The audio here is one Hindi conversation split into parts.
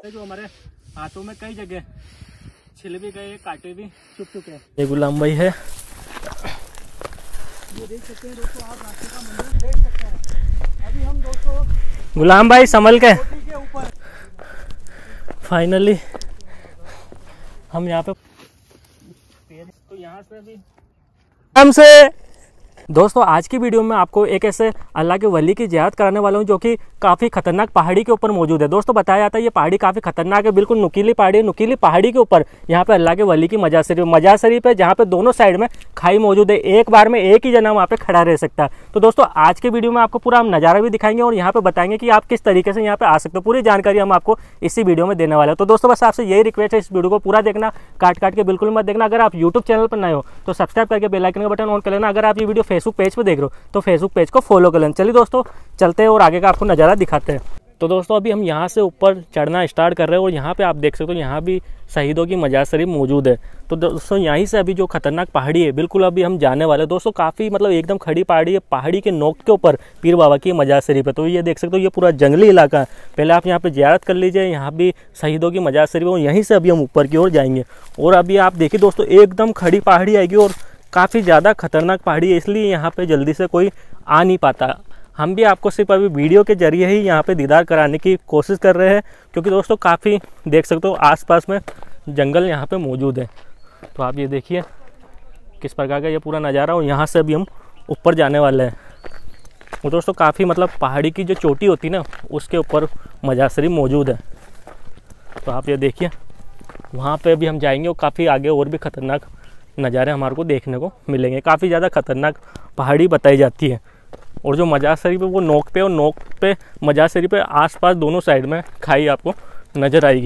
जो हमारे हाथों में कई जगह छिल भी गए, कांटे भी चुप चुके हैं। ये गुलाम भाई है, ये देख सकते हैं दोस्तों, आप रास्ते का मंदिर देख सकते हैं। अभी हम दोस्तों गुलाम भाई संभल के ऊपर फाइनली हम यहाँ पे तो यहाँ से भी हमसे दोस्तों आज की वीडियो में आपको एक ऐसे अल्लाह के वली की ज़ियारत कराने वाला हूँ जो कि काफ़ी खतरनाक पहाड़ी के ऊपर मौजूद है। दोस्तों बताया जाता है ये पहाड़ी काफ़ी खतरनाक है, बिल्कुल नुकीली पहाड़ी है। नुकीली पहाड़ी के ऊपर यहाँ पे अल्लाह के वली की मजार शरीफ है, जहाँ पे दोनों साइड में खाई मौजूद है। एक बार में एक ही जना वहाँ पे खड़ा रह सकता है। तो दोस्तों आज के वीडियो में आपको पूरा हम नज़ारा भी दिखाएंगे और यहाँ पे बताएंगे कि आप किस तरीके से यहाँ पे आ सकते हो। पूरी जानकारी हम आपको इसी वीडियो में देने वाले हैं। तो दोस्तों बस आपसे यही रिक्वेस्ट है, इस वीडियो को पूरा देखना, काट के बिल्कुल मत देखना। अगर आप यूट्यूब चैनल पर नए हो तो सब्सक्राइब करके बेल आइकन का बटन ऑन कर लेना। अगर आप ये वीडियो फेसबुक पेज पर देख रहे हो तो फेसबुक पेज को फॉलो कर लेना। चलिए दोस्तों चलते हैं और आगे का आपको नज़ारा दिखाते हैं। तो दोस्तों अभी हम यहाँ से ऊपर चढ़ना स्टार्ट कर रहे हैं और यहाँ पे आप देख सकते हो यहाँ भी शहीदों की मजार शरीफ मौजूद है। तो दोस्तों यहीं से अभी जो खतरनाक पहाड़ी है बिल्कुल अभी हम जाने वाले हैं। दोस्तों काफ़ी मतलब एकदम खड़ी पहाड़ी है, पहाड़ी के नोक के ऊपर पीर बाबा की मजार शरीफ है। तो ये देख सकते हो ये पूरा जंगली इलाका है। पहले आप यहाँ पे ज़ियारत कर लीजिए, यहाँ भी शहीदों की मजार शरीफ है और यहीं से अभी हम ऊपर की ओर जाएंगे। और अभी आप देखिए दोस्तों एकदम खड़ी पहाड़ी आएगी और काफ़ी ज़्यादा खतरनाक पहाड़ी है, इसलिए यहाँ पे जल्दी से कोई आ नहीं पाता। हम भी आपको सिर्फ अभी वीडियो के जरिए ही यहाँ पे दीदार कराने की कोशिश कर रहे हैं, क्योंकि दोस्तों काफ़ी देख सकते हो आसपास में जंगल यहाँ पे मौजूद है। तो आप ये देखिए किस प्रकार का ये पूरा नज़ारा, और यहाँ से अभी हम ऊपर जाने वाले हैं। वो दोस्तों काफ़ी मतलब पहाड़ी की जो चोटी होती है ना उसके ऊपर मजार शरीफ मौजूद है। तो आप ये देखिए वहाँ पर अभी हम जाएंगे और काफ़ी आगे और भी खतरनाक नज़ारे हमारे को देखने को मिलेंगे। काफ़ी ज़्यादा खतरनाक पहाड़ी बताई जाती है और जो मजार शरीफ है वो नोक पे, और नोक पे मजार शरीफ पे आसपास दोनों साइड में खाई आपको नज़र आएगी।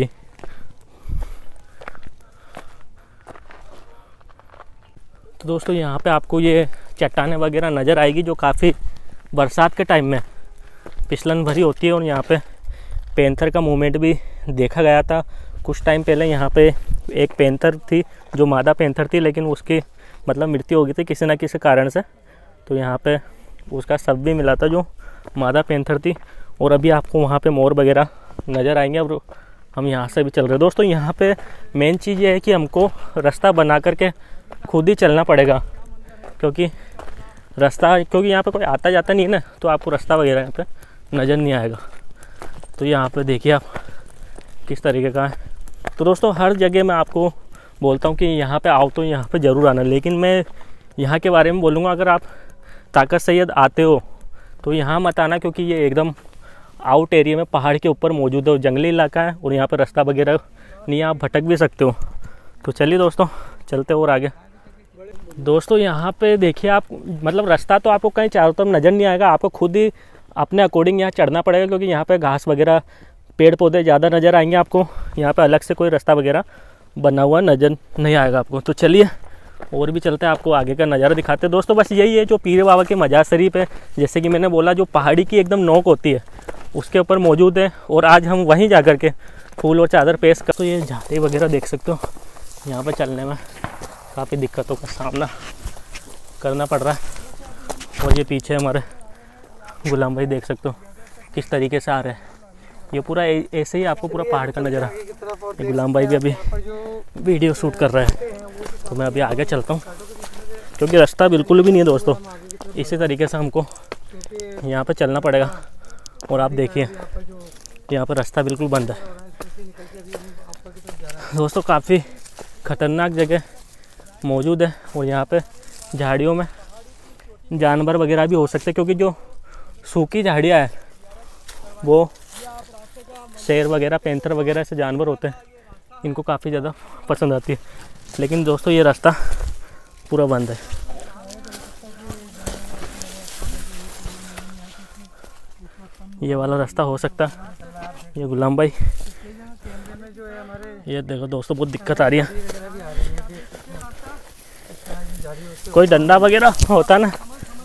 तो दोस्तों यहाँ पे आपको ये चट्टानें वगैरह नज़र आएगी जो काफ़ी बरसात के टाइम में फिसलन भरी होती है। और यहाँ पे पैंथर का मूवमेंट भी देखा गया था कुछ टाइम पहले। यहाँ पे एक पैंथर थी जो मादा पैंथर थी, लेकिन उसकी मतलब मृत्यु हो गई थी किसी न किसी कारण से। तो यहाँ पे उसका शव भी मिला था जो मादा पैंथर थी। और अभी आपको वहाँ पे मोर वगैरह नज़र आएंगे। अब हम यहाँ से भी चल रहे हैं। दोस्तों यहाँ पे मेन चीज़ ये है कि हमको रास्ता बना करके खुद ही चलना पड़ेगा, क्योंकि यहाँ पे कोई आता जाता नहीं है ना, तो आपको रास्ता वगैरह यहाँ पे नज़र नहीं आएगा। तो यहाँ पे देखिए आप किस तरीके का है। तो दोस्तों हर जगह मैं आपको बोलता हूँ कि यहाँ पे आओ तो यहाँ पे ज़रूर आना, लेकिन मैं यहाँ के बारे में बोलूँगा अगर आप ताकत सैयद आते हो तो यहाँ मत आना, क्योंकि ये एकदम आउट एरिया में पहाड़ के ऊपर मौजूद है, जंगली इलाका है और यहाँ पे रास्ता वगैरह नहीं, आप भटक भी सकते हो। तो चलिए दोस्तों चलते और आगे। दोस्तों यहाँ पे देखिए आप मतलब रास्ता तो आपको कहीं चारों तरफ नज़र नहीं आएगा, आपको खुद ही अपने अकॉर्डिंग यहाँ चढ़ना पड़ेगा, क्योंकि यहाँ पर घास वगैरह पेड़ पौधे ज़्यादा नज़र आएंगे आपको। यहाँ पे अलग से कोई रास्ता वगैरह बना हुआ नज़र नहीं आएगा आपको। तो चलिए और भी चलते हैं, आपको आगे का नज़ारा दिखाते हैं। दोस्तों बस यही है जो पीर बाबा की मजार शरीफ है, जैसे कि मैंने बोला जो पहाड़ी की एकदम नोक होती है उसके ऊपर मौजूद है। और आज हम वहीं जा कर के फूल और चादर पेश कर। तो ये झाड़ी वगैरह देख सकते हो, यहाँ पर चलने में काफ़ी दिक्कतों का सामना करना पड़ रहा है। और ये पीछे हमारे गुलाम भाई देख सकते हो किस तरीके से आ रहे हैं। ये पूरा ऐसे ही आपको पूरा पहाड़ का नज़ारा। ये गुलाम भाई भी अभी वीडियो शूट कर रहे हैं। तो मैं अभी आगे चलता हूँ, क्योंकि रास्ता बिल्कुल भी नहीं है दोस्तों। इसी तरीके से हमको यहाँ पे चलना पड़ेगा। और आप देखिए यहाँ पर रास्ता बिल्कुल बंद है दोस्तों। काफ़ी ख़तरनाक जगह मौजूद है और यहाँ पे झाड़ियों में जानवर वगैरह भी हो सकते हैं, क्योंकि जो सूखी झाड़ियाँ हैं वो शेर वगैरह पैंथर वगैरह ऐसे जानवर होते हैं, इनको काफ़ी ज़्यादा पसंद आती है। लेकिन दोस्तों ये रास्ता पूरा बंद है। ये वाला रास्ता हो सकता है। ये गुलाम भाई ये देखो दोस्तों बहुत दिक्कत आ रही है। कोई डंडा वगैरह होता ना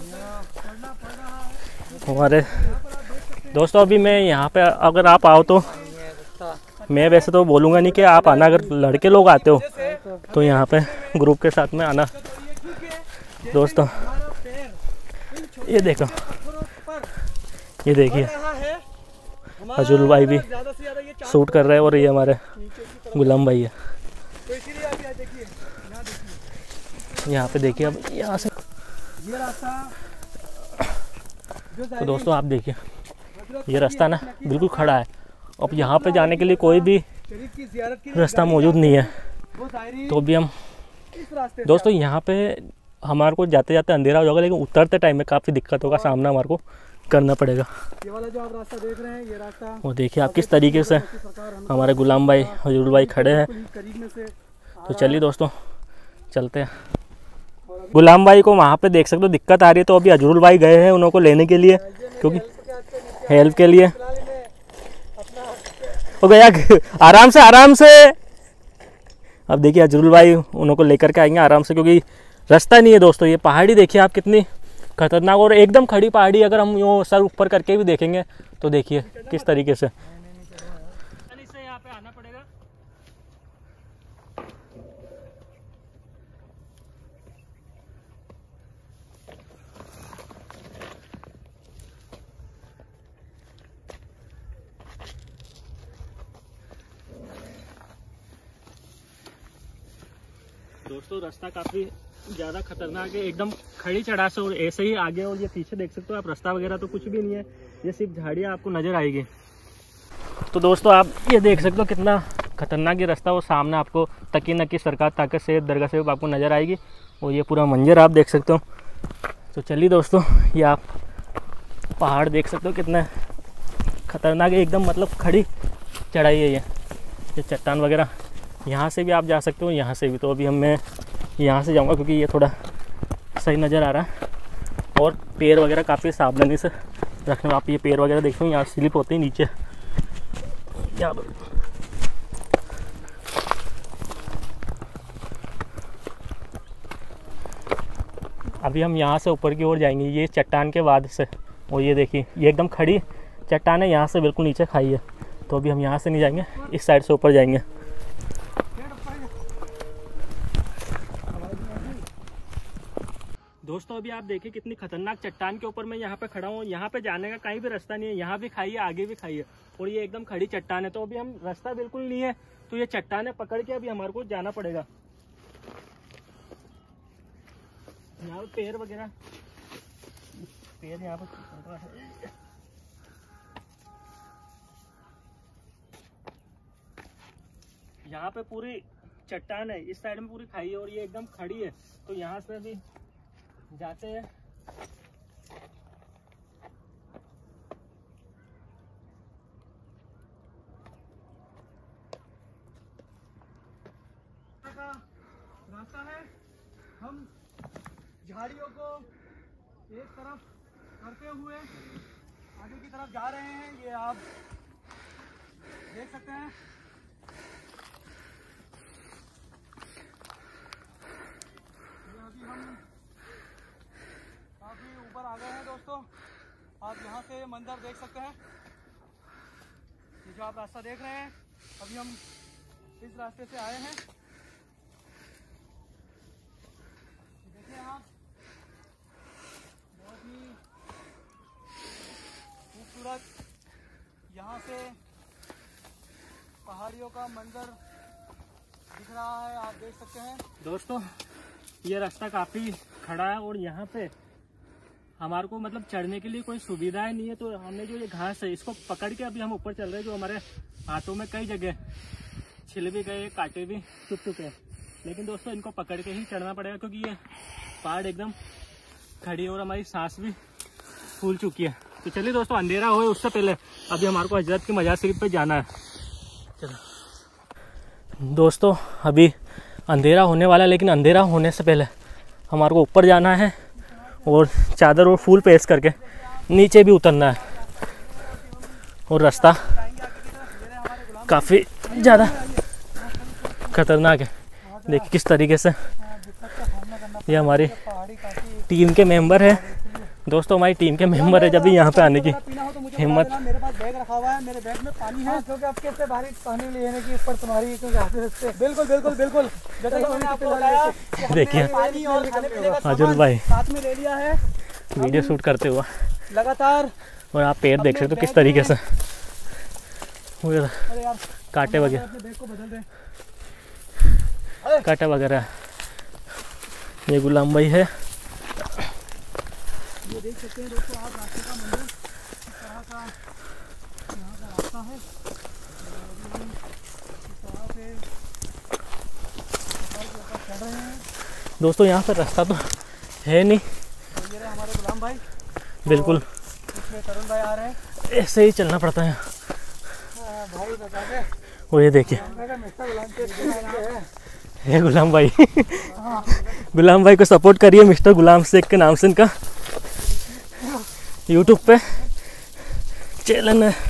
हमारे दोस्तों। अभी मैं यहाँ पे अगर आप आओ तो मैं वैसे तो बोलूँगा नहीं कि आप आना, अगर लड़के लोग आते हो तो यहाँ पे ग्रुप के साथ में आना। दोस्तों ये देखो, ये देखिए अजुल भाई भी शूट कर रहे हैं और ये हमारे गुलाम भाई है। तो इसीलिए आप यहाँ देखिए, यहाँ पे देखिए अब यहाँ से। ये रास्ता तो दोस्तों आप देखिए ये रास्ता ना बिल्कुल खड़ा है। अब यहाँ पे जाने के लिए कोई भी शरीफ की ज़ियारत की रास्ता मौजूद नहीं है। वो शायरी तो अभी हम इस रास्ते दोस्तों यहाँ पे हमारे को जाते जाते अंधेरा हो जाएगा, लेकिन उतरते टाइम में काफ़ी दिक्कतों का सामना हमारे को करना पड़ेगा। ये वाला जो आप रास्ता देख रहे हैं, ये रास्ता वो देखिए आप किस तरीके से हमारे गुलाम भाई अजुल भाई खड़े हैं। करीब में से तो चलिए दोस्तों चलते हैं। गुलाम भाई को वहाँ पे देख सकते हो दिक्कत आ रही है, तो अभी अजुल भाई गए हैं उनको लेने के लिए, क्योंकि हेल्प के लिए। हो गया आराम से आराम से। अब देखिए अजुल भाई उनको लेकर के आएंगे आराम से, क्योंकि रास्ता नहीं है दोस्तों। ये पहाड़ी देखिए आप कितनी खतरनाक और एकदम खड़ी पहाड़ी। अगर हम यो सर ऊपर करके भी देखेंगे तो देखिए किस तरीके से यहाँ पे आना पड़ेगा। दोस्तों रास्ता काफ़ी ज़्यादा खतरनाक है, एकदम खड़ी चढ़ाई से। और ऐसे ही आगे और ये पीछे देख सकते हो आप, रास्ता वगैरह तो कुछ भी नहीं है, ये सिर्फ झाड़ियाँ आपको नज़र आएगी। तो दोस्तों आप ये देख सकते हो कितना खतरनाक ये रास्ता। वो सामने आपको तकी नकी सरकार ताकत से दरगाह से आपको नज़र आएगी, और ये पूरा मंजर आप देख सकते हो। तो चलिए दोस्तों ये आप पहाड़ देख सकते हो कितना खतरनाक है, एकदम मतलब खड़ी चढ़ाई है ये चट्टान वगैरह। यहाँ से भी आप जा सकते हो, यहाँ से भी। तो अभी मैं यहाँ से जाऊँगा क्योंकि ये थोड़ा सही नज़र आ रहा है, और पैर वगैरह काफ़ी सावधानी से रखने में। आप ये पैर वगैरह देखते हो यहाँ स्लिप होते हैं नीचे यहाँ पर। अभी हम यहाँ से ऊपर की ओर जाएंगे, ये चट्टान के बाद से। और ये देखिए ये एकदम खड़ी चट्टान है, यहाँ से बिल्कुल नीचे खाई है। तो अभी हम यहाँ से नहीं जाएंगे, इस साइड से ऊपर जाएंगे। दोस्तों अभी आप देखिए कितनी खतरनाक चट्टान के ऊपर मैं यहाँ पे खड़ा हूँ। यहाँ पे जाने का कहीं भी रास्ता नहीं है, यहाँ भी खाई है आगे भी खाई है, और ये एकदम खड़ी चट्टान है। तो अभी हम रास्ता बिल्कुल नहीं है, तो ये चट्टान पकड़ के अभी हमारे को जाना पड़ेगा। यहाँ पे पैर वगैरह पैर यहाँ पर यहाँ पे पूरी चट्टान है, इस साइड में पूरी खाई है और ये एकदम खड़ी है। तो यहाँ से भी जाते हैं। रास्ता है, हम झाड़ियों को एक तरफ करते हुए आगे की तरफ जा रहे हैं। ये आप देख सकते हैं। अभी हम काफी ऊपर आ गए हैं दोस्तों, आप यहाँ से मंजर देख सकते हैं। ये जो आप रास्ता देख रहे हैं, अभी हम इस रास्ते से आए हैं। देखिए आप, बहुत ही खूबसूरत यहाँ से पहाड़ियों का मंजर दिख रहा है, आप देख सकते हैं। दोस्तों ये रास्ता काफ़ी खड़ा है और यहाँ पे हमारे को मतलब चढ़ने के लिए कोई सुविधाएं नहीं है। तो हमने जो ये घास है इसको पकड़ के अभी हम ऊपर चल रहे हैं। जो हमारे हाथों में कई जगह छिल भी गए, कांटे भी चुभ चुके हैं, लेकिन दोस्तों इनको पकड़ के ही चढ़ना पड़ेगा, क्योंकि ये पहाड़ एकदम खड़ी है और हमारी सांस भी फूल चुकी है। तो चलिए दोस्तों, अंधेरा हो उससे पहले अभी हमारे को हजरत की मजार शरीफ पे जाना है। चलो दोस्तों, अभी अंधेरा होने वाला है, लेकिन अंधेरा होने से पहले हमारे को ऊपर जाना है और चादर और फूल पेश करके नीचे भी उतरना है। और रास्ता काफ़ी ज़्यादा खतरनाक है। देखिए किस तरीके से ये हमारी टीम के मेंबर है। दोस्तों हमारी टीम के मेंबर है, जब भी यहाँ पे आने की हिम्मत। मेरे पास बैग रखा हुआ है, मेरे बैग में पानी है, क्योंकि अब कैसे भारी पानी लेने की ऊपर तुम्हारी बिल्कुल बिल्कुल बिल्कुल। देखिए अजुल भाई साथ में ले लिया है वीडियो शूट करते हुआ लगातार। और आप पैर देख सकते हो किस तरीके से अरे यार कांटे वगैरह, अपने बैग को बदल दे। कांटे वगैरह। ये गुलाम भाई है। ये देख सकते हैं दोस्तों आप रास्ते का मंजर, इस तरह का यहाँ का रास्ता है। इस तरह से पहाड़ के ऊपर चढ़ रहे हैं दोस्तों। यहाँ पर रास्ता तो है नहीं। और ये रहे हमारे गुलाम भाई, बिल्कुल इसमें तरुण भाई आ रहे हैं। ऐसे ही चलना पड़ता है। भाई बता दे, वो ये देखिए, ये गुलाम भाई गुलाम भाई को सपोर्ट करिए, मिस्टर गुलाम शेख के नाम से इनका यूट्यूब पे चैनल है।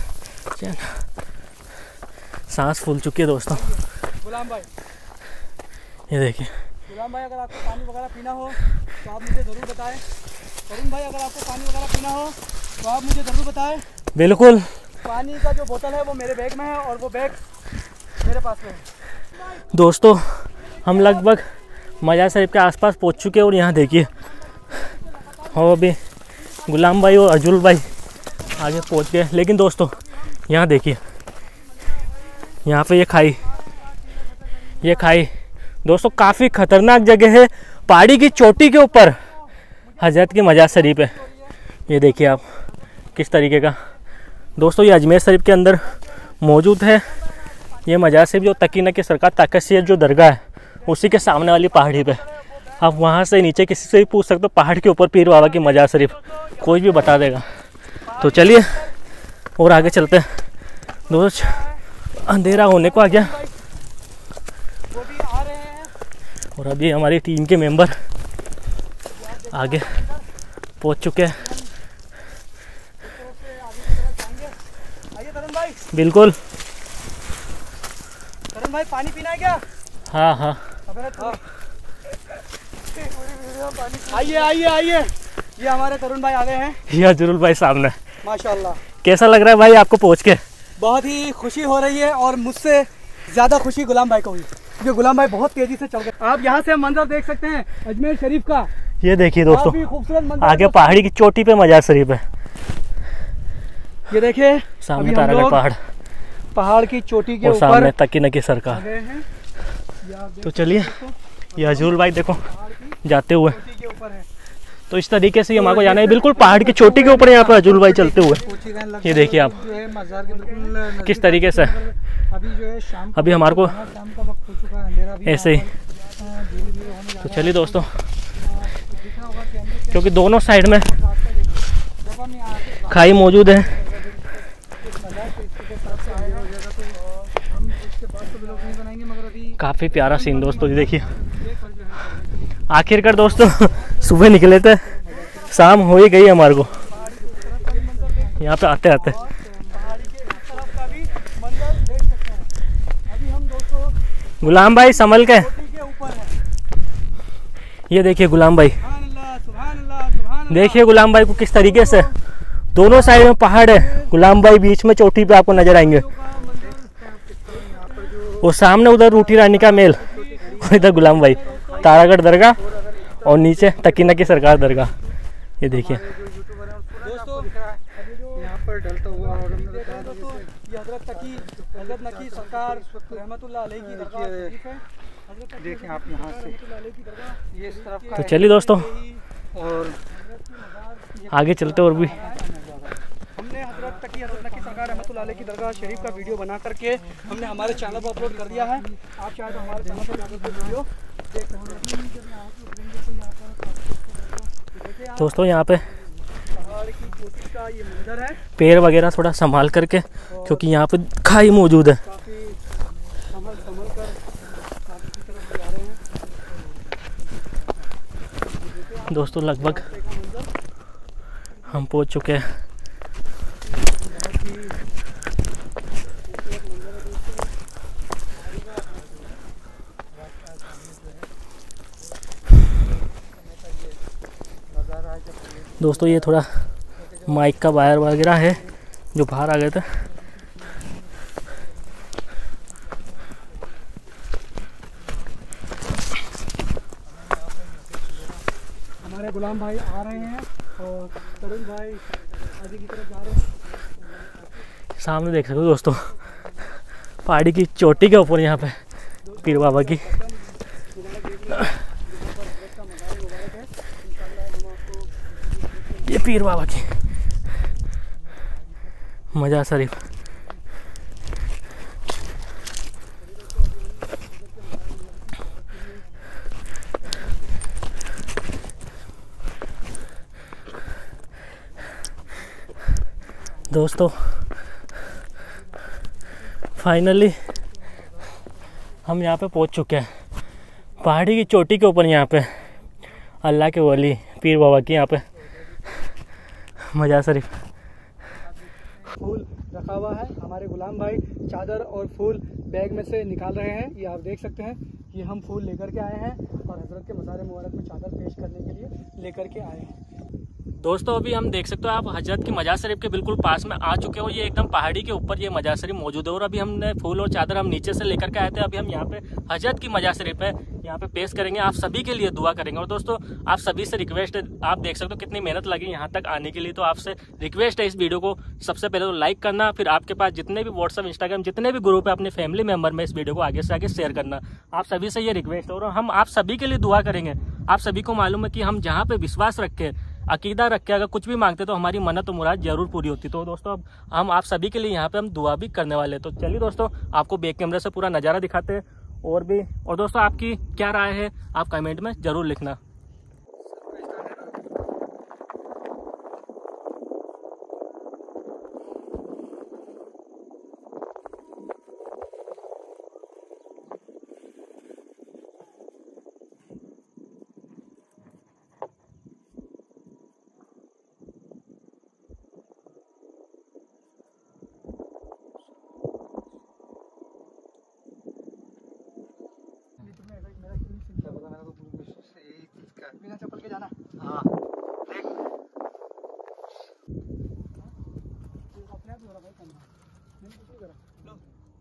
सांस फूल चुकी है दोस्तों। गुलाम भाई, ये देखिए गुलाम भाई, अगर आपको पानी वगैरह पीना हो तो आप मुझे ज़रूर बताएं। तरुण भाई, अगर आपको पानी वगैरह पीना हो तो आप मुझे ज़रूर बताएं। बिल्कुल। पानी का जो बोतल है वो मेरे बैग में है और वो बैग मेरे पास में है। दोस्तों हम लगभग मजार शरीफ के आसपास पहुंच चुके हैं और यहाँ देखिए, और अभी गुलाम भाई और अजुल भाई आगे पहुंच गए। लेकिन दोस्तों यहाँ देखिए, यहाँ पे ये खाई दोस्तों काफ़ी ख़तरनाक जगह है। पहाड़ी की चोटी के ऊपर हजरत की मजार शरीफ है। ये देखिए आप किस तरीके का। दोस्तों ये अजमेर शरीफ के अंदर मौजूद है। ये मजार शरीफ जो तकी नकी सरकार ताकत जो दरगाह है उसी के सामने वाली पहाड़ी पे। आप वहाँ से नीचे किसी से भी पूछ सकते हो, पहाड़ के ऊपर पीर बाबा की मजार शरीफ, कोई भी बता देगा। तो चलिए और आगे चलते हैं। दोस्त अंधेरा होने को आ गया वो भी आ रहे हैं और अभी हमारी टीम के मेंबर आगे पहुंच चुके हैं। आइए तरुण भाई। बिल्कुल। तरुण भाई, पानी पीना है क्या? हाँ हाँ आइए आइए आइए, ये हमारे तरुण भाई आ गए हैं। ये जरूर भाई सामने। माशाल्लाह, कैसा लग रहा है भाई आपको पहुंच के? बहुत ही खुशी हो रही है और मुझसे ज़्यादा खुशी गुलाम भाई को हुई, क्योंकि गुलाम भाई बहुत तेज़ी से चल गए। आप यहाँ से मंजर देख सकते हैं अजमेर शरीफ का। ये देखिए दोस्तों, काफी खूबसूरत मंजर आगे पहाड़ी की चोटी पे मजार शरीफ है। ये देखिए सामने तारागढ़ पहाड़ की चोटी के और ऊपर सामने तकी नकी सरकार। गए हैं। तो चलिए ये हजूर भाई देखो जाते हुए। चोटी के ऊपर है। तो इस तरीके से हमारे को जाना है, बिल्कुल पहाड़ की चोटी के ऊपर यहाँ पे हजूर भाई चलते हुए। ये देखिए आप जो है मज़ार के बिल्कुल किस तरीके से। अभी जो है शाम अभी हमारे को शाम का वक्त हो चुका है, अंधेरा भी ऐसे ही। धीरे-धीरे होने जा तो चलिए दोस्तों, दिखा होगा कि हमने क्योंकि दोनों साइड में रास्ता देखो। जब हम यहाँ से खाई मौजूद है। मज़ार के इसके साथ से आएगा हो जाएगा तो हम इसके बाद तो ब्लॉग नहीं बनाएंगे, मगर अभी काफ़ी प्यारा सीन दोस्तों। ये देखिए देख और जो है आखिरकार दोस्तों सुबह निकले थे, शाम हो ही गई हमारे को यहाँ पे आते आते। पहाड़ी के इस तरफ का भी मंजर देख सकते हैं। अभी हम दोस्तों गुलाम भाई संभल के। चोटी के ऊपर है। ये देखिए गुलाम भाई, सुभान अल्लाह, सुभान अल्लाह, सुभान अल्लाह। देखिए गुलाम भाई को किस तरीके से। दोनों साइड में पहाड़ है, गुलाम भाई बीच में चोटी पे आपको नजर आएंगे। वो सामने उधर रूठी रानी का मेल और इधर गुलाम भाई, तारागढ़ दरगाह और नीचे तकी नकी सरकार दरगाह। ये देखिए दोस्तों यहाँ पर ढलता हुआ और हमने बताया दोस्तों ये हजरत नकी सरकार रहमतुल्लाह अलैह की दरगाह शरीफ है। देखें आप यहाँ से ये इस तरफ का तो चलिए दोस्तों और आगे चलते और भी। हमने हजरत नकी सरकार रहमतुल्लाह अलैह की दरगाह शरीफ का वीडियो बना करके हमने हमारे चैनल पर अपलोड कर दिया है। आप चाहे तो हमारे चैनल पर जाकर वीडियो देख सकते हैं। दोस्तों यहाँ पे पहाड़ की चोटी का ये मंजर है, पैर वगैरह थोड़ा संभाल करके, क्योंकि यहाँ पे खाई मौजूद है। काफ़ी संभल कर आगे की तरफ जा रहे हैं। दोस्तों लगभग हम पहुँच चुके हैं। दोस्तों ये थोड़ा माइक का वायर वगैरह है जो बाहर आ गए थे। हमारे गुलाम भाई आ रहे हैं और तरुण भाई आगे की तरफ जा रहे हैं। सामने देख सकते हो दोस्तों, पहाड़ी की चोटी के ऊपर यहाँ पे पीर बाबा की ये पीर बाबा की मजार शरीफ। दोस्तों फाइनली हम यहाँ पे पहुँच चुके हैं पहाड़ी की चोटी के ऊपर। यहाँ पे अल्लाह के वली पीर बाबा की यहाँ पे मजार शरीफ। फूल रखा हुआ है, हमारे गुलाम भाई चादर और फूल बैग में से निकाल रहे हैं। ये आप देख सकते हैं, ये हम फूल लेकर के आए हैं और हजरत के मज़ार मुबारक में चादर पेश करने के लिए लेकर के आए हैं। दोस्तों अभी हम देख सकते हो आप हजरत की मजार शरीफ के बिल्कुल पास में आ चुके हो। ये एकदम पहाड़ी के ऊपर ये मजार शरीफ मौजूद है और अभी हमने फूल और चादर हम नीचे से लेकर के आए थे। अभी हम यहाँ पे हजरत की मजार शरीफ है यहाँ पे पेश करेंगे, आप सभी के लिए दुआ करेंगे। और दोस्तों आप सभी से रिक्वेस्ट है, आप देख सकते हो कितनी मेहनत लगी यहाँ तक आने के लिए। तो आपसे रिक्वेस्ट है इस वीडियो को सबसे पहले तो लाइक करना, फिर आपके पास जितने भी व्हाट्सअप इंस्टाग्राम जितने भी ग्रुप है अपने फैमिली मेंबर में इस वीडियो को आगे से आगे शेयर करना। आप सभी से ये रिक्वेस्ट है और हम आप सभी के लिए दुआ करेंगे। आप सभी को मालूम है कि हम जहाँ पे विश्वास रखे अकीदा रख के अगर कुछ भी मांगते तो हमारी मन्नत और मुराद जरूर पूरी होती। तो दोस्तों अब हम आप सभी के लिए यहाँ पे हम दुआ भी करने वाले हैं। तो चलिए दोस्तों आपको बैक कैमरे से पूरा नज़ारा दिखाते हैं और भी। और दोस्तों आपकी क्या राय है आप कमेंट में ज़रूर लिखना। बिना चप्पल के जाना। हाँ देख अपने आप हो रहा भाई करना मैंने कुछ नहीं करा। लो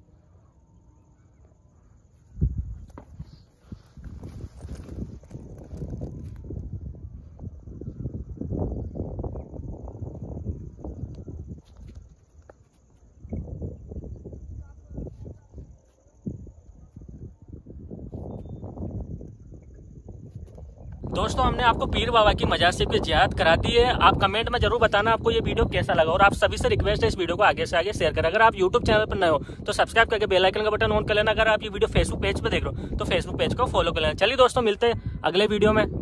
दोस्तों हमने आपको पीर बाबा की मजार शरीफ की जियारत करा दी है। आप कमेंट में जरूर बताना आपको ये वीडियो कैसा लगा और आप सभी से रिक्वेस्ट है इस वीडियो को आगे से आगे शेयर करें। अगर आप यूट्यूब चैनल पर नए हो तो सब्सक्राइब करके बेल आइकन का बटन ऑन कर लेना। अगर आप ये वीडियो फेसबुक पेज पे देख रहे हो तो फेसबुक पेज को फॉलो कर लेना। चलिए दोस्तों मिलते हैं अगले वीडियो में।